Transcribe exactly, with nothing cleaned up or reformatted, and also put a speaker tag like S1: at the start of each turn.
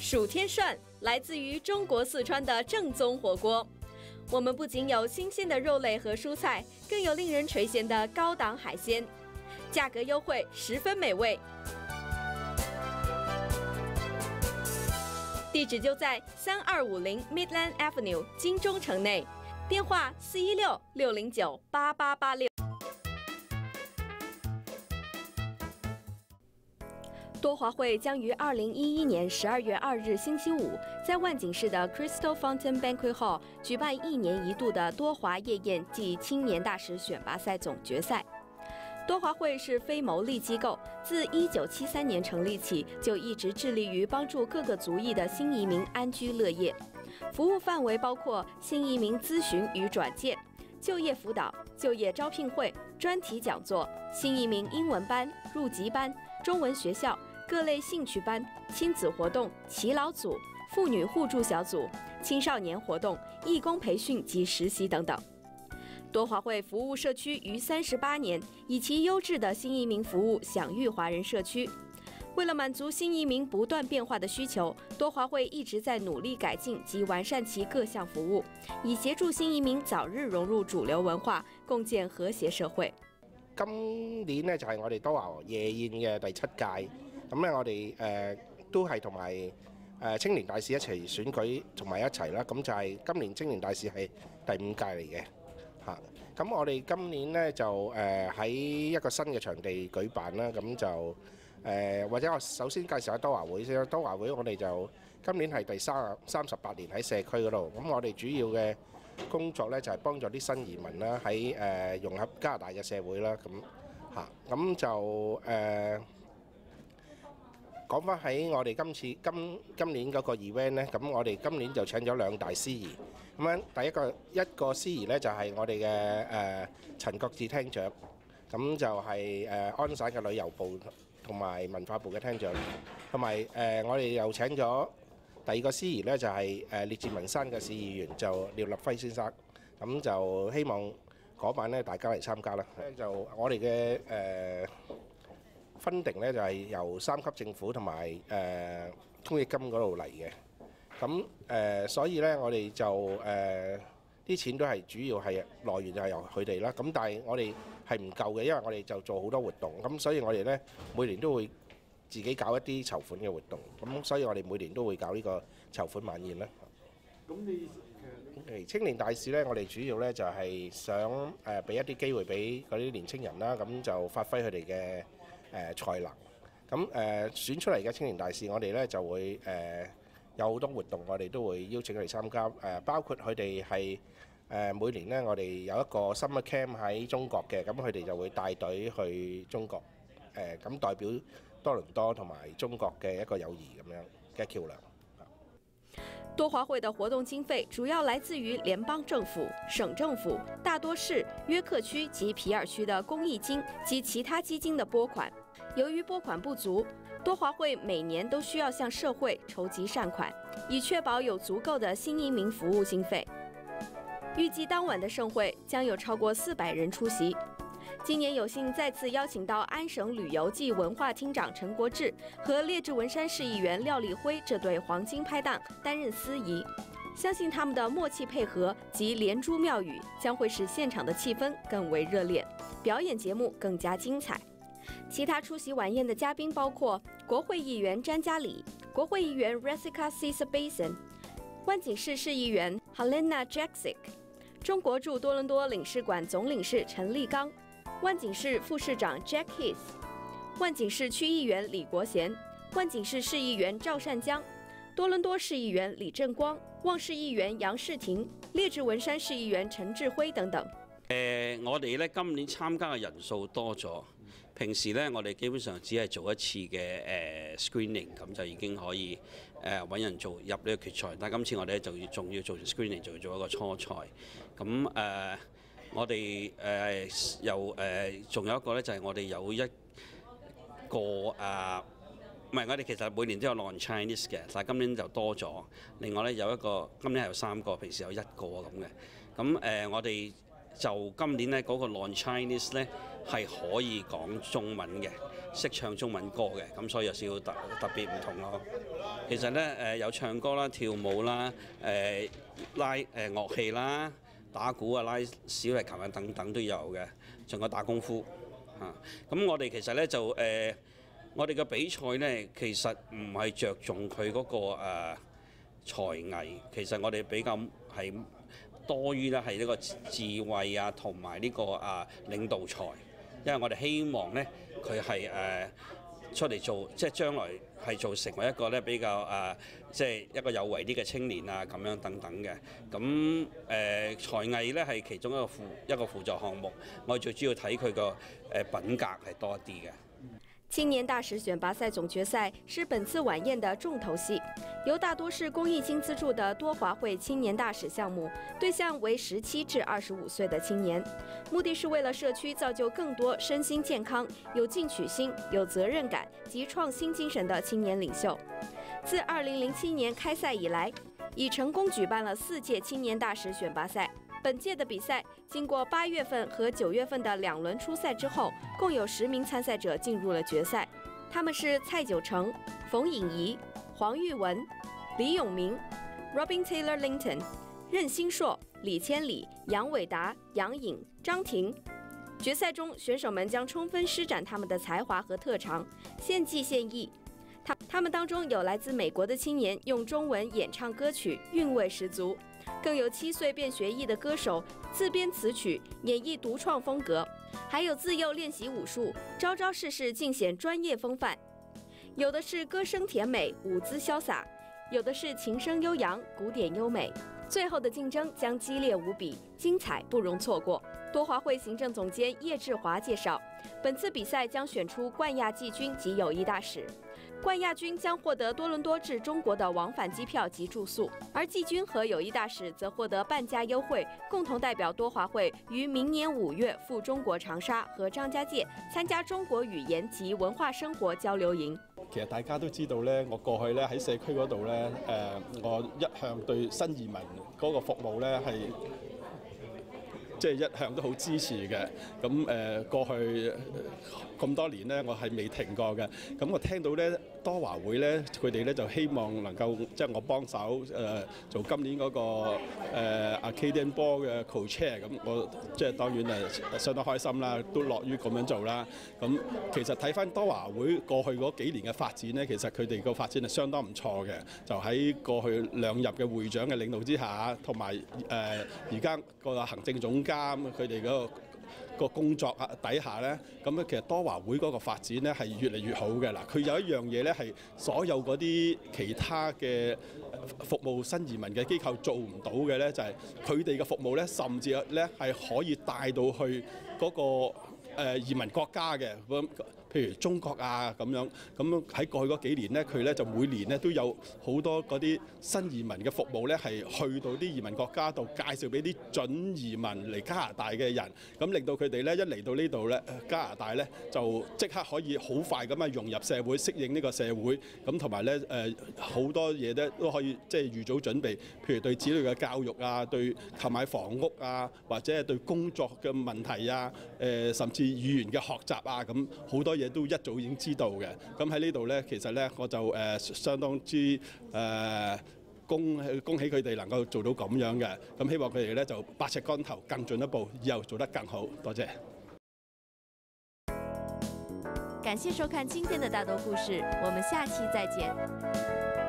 S1: 蜀天涮来自于中国四川的正宗火锅。我们不仅有新鲜的肉类和蔬菜，更有令人垂涎的高档海鲜，价格优惠，十分美味。地址就在三二五零 Midland Avenue 金钟城内，电话四一六六零九八八八六。多华会将于二零一一年十二月二日星期五，在万景市的 Crystal Fountain Banquet Hall 举办一年一度的多华夜宴暨青年大使选拔赛总决赛。多华会是非牟利机构，自一九七三年成立起，就一直致力于帮助各个族裔的新移民安居乐业。服务范围包括新移民咨询与转介、就业辅导、就业招聘会、专题讲座、新移民英文班、入籍班、中文学校、各类兴趣班、亲子活动、耆老组、妇女互助小组、青少年活动、义工培训及实习等等。多华会服务社区逾三十八年，以其优质的新移民服务享誉华人社区。为了满足新移民不断变化的需求，多华会一直在努力改进及完善其各项服务，以协助新移民早日融入主流文化，共建和谐社會。
S2: 今年咧就係我哋多華夜宴嘅第七屆，咁咧我哋誒、呃、都係同埋誒青年大使一齊選舉同埋一齊啦，咁就係今年青年大使係第五屆嚟嘅。嚇，咁我哋今年咧就誒喺、呃、一個新嘅場地舉辦啦，咁就誒、呃、或者我首先介紹下多華會先啦。多華會我哋就今年係第三三十八年喺社區嗰度，咁我哋主要嘅工作咧就係、是、幫助啲新移民啦，喺誒、呃、融合加拿大嘅社會啦，咁嚇，咁就誒。呃講翻喺我哋今次今今年嗰個 event 咧，咁我哋今年就請咗兩大司儀。咁樣第一個一個司儀咧就係我哋嘅誒陳國志廳長，咁就係誒安省嘅旅遊部同埋文化部嘅廳長，同埋誒我哋又請咗第二個司儀咧就係誒列治文山嘅市議員就廖立輝先生，咁就希望嗰晚咧大家嚟參加啦。就我哋嘅誒。分定咧就係由三級政府同埋誒公益金嗰度嚟嘅，咁誒所以咧我哋就誒啲錢都係主要係來源就係由佢哋啦。咁但係我哋係唔夠嘅，因為我哋就做好多活動，咁所以我哋咧每年都會自己搞一啲籌款嘅活動，咁所以我哋每年都會搞呢個籌款晚宴啦。咁你誒青年大使咧，我哋主要咧就係想誒俾一啲機會俾嗰啲年青人啦，咁就發揮佢哋嘅誒才能，咁誒選出嚟嘅青年大使，我哋咧就會誒有好多活動，我哋都會邀請佢哋參加，誒包括佢哋係誒每年咧，我哋有一個 summer camp 喺中國嘅，咁佢哋就會帶隊去中國，誒咁代表多倫多同埋中國嘅一個友誼咁樣嘅橋梁。
S1: 多華會的活動經費主要來自於聯邦政府、省政府、大多市、約克區及皮爾區的公益金及其他基金的撥款。由於撥款不足，多華會每年都需要向社會籌集善款，以確保有足夠的新移民服務經費。預計當晚的盛會將有超過四百人出席。今年有幸再次邀請到安省旅遊暨文化廳長陳國志和列治文山市議員廖立輝這對黃金拍檔擔任司儀，相信他們的默契配合及連珠妙語將會使現場的氣氛更為熱烈，表演節目更加精彩。其他出席晚宴的嘉賓包括國會議員詹嘉里、國會議員 Resica Caesar-Basin、萬景市市議員 Helena Jaksic、中國駐多倫多領事館總領事陳立剛、萬景市副市長 Jack Heath、萬景市區議員李國賢、萬景市市議員趙善江、多倫多市議員李正光、旺市議員楊世廷、列治文山市議員陳志輝等等。
S3: 誒、呃，我哋咧今年參加嘅人數多咗，平時咧我哋基本上只係做一次嘅誒、呃、screening， 咁就已經可以誒揾、呃、人做入呢個決賽。但係今次我哋咧就要仲要做完 screening， 就要做一個初賽。咁誒。呃我哋誒又誒仲有一個咧，就係我哋有一個啊，唔係我哋其實每年都有 non-Chinese 嘅，但係今年就多咗。另外咧有一個，今年係有三個，平時有一個咁嘅。咁誒我哋就今年咧嗰個 non-Chinese 咧係可以講中文嘅，識唱中文歌嘅，咁所以有少少特特別唔同咯。其實咧誒有唱歌啦、跳舞啦、誒拉誒樂器啦、打鼓啊、拉小提琴啊等等都有嘅，仲有打功夫嚇。咁我哋其實咧就誒，我哋嘅比賽咧其實唔係着重佢嗰個誒才藝，其實我哋比較係多於咧係呢個智慧啊，同埋呢個啊領導才，因為我哋希望咧佢係誒出嚟做，即係將來係做成為一個咧比較誒，即係一個有為啲嘅青年啊咁樣等等嘅。咁誒、呃、才藝咧係其中一個輔一個輔助項目，我哋最主要睇佢個誒品格係多一啲嘅。
S1: 青年大使選拔賽總決賽是本次晚宴的重頭戲，由大多市公益金資助的多華會青年大使項目，對象為十七至二十五歲的青年，目的是為了社區造就更多身心健康、有進取心、有責任感及創新精神的青年領袖。自二零零七年開賽以來，已成功舉辦了四屆青年大使選拔賽。本屆的比賽經過八月份和九月份的兩輪初賽之後，共有十名參賽者進入了決賽。他們是蔡九成、馮穎儀、黃玉文、李永明、Robin Taylor Linton、任興碩、李千里、楊偉達、楊穎、張婷。決賽中，選手們將充分施展他們的才華和特長，獻技獻藝。他他們當中有來自美國的青年用中文演唱歌曲，韻味十足。更有七歲便學藝的歌手自編詞曲，演繹獨創風格；還有自幼練習武術，招招式式盡顯專業風範。有的是歌聲甜美，舞姿瀟灑；有的是琴聲悠揚，古典優美。最後的競爭將激烈無比，精彩不容錯過。多華會行政總監葉志華介紹，本次比賽將選出冠亞季軍及友誼大使。冠亞軍將獲得多倫多至中國的往返機票及住宿，而季軍和友誼大使則獲得半價優惠，共同代表多華會於明年五月赴中國長沙和張家界參加中國語言及文化生活交流營。
S4: 其實大家都知道咧，我過去咧喺社區嗰度咧，誒，我一向對新移民嗰個服務咧係即係一向都好支持嘅。咁誒過去咁多年咧，我係未停過嘅。咁我聽到咧多華會咧，佢哋咧就希望能夠即係我幫手誒做今年嗰個誒 Acadian Ball 嘅 co-chair， 咁我即係當然係相當開心啦，都樂於咁樣做啦。咁其實睇翻多華會過去嗰幾年嘅發展咧，其實佢哋個發展係相當唔錯嘅。就喺過去兩任嘅會長嘅領導之下，同埋誒而家個行政總監佢哋嗰個個工作啊底下咧，咁咧其實多華會嗰個發展咧係越嚟越好嘅啦。佢有一樣嘢咧係所有嗰啲其他嘅服務新移民嘅機構做唔到嘅咧，就係佢哋嘅服務咧，甚至咧係可以帶到去嗰個誒移民國家嘅。譬如中國啊咁樣，咁喺過去嗰幾年咧，佢咧就每年咧都有好多嗰啲新移民嘅服務咧，係去到啲移民國家度介紹俾啲準移民嚟加拿大嘅人，咁令到佢哋咧一嚟到呢度咧，加拿大咧就即刻可以好快咁啊融入社會，適應呢個社會，咁同埋咧誒好多嘢咧都可以即係預早準備，譬如對子女嘅教育啊，對購買房屋啊，或者係對工作嘅問題啊，誒甚至語言嘅學習啊，咁好多嘢都一早已經知道嘅。咁喺呢度咧，其實咧我就誒、呃、相當之誒、呃、恭恭喜佢哋能夠做到咁樣嘅。咁希望佢哋咧就百尺竿頭更進一步，以後做得更好。多謝。
S1: 感謝收看今天的大多故事，我們下期再見。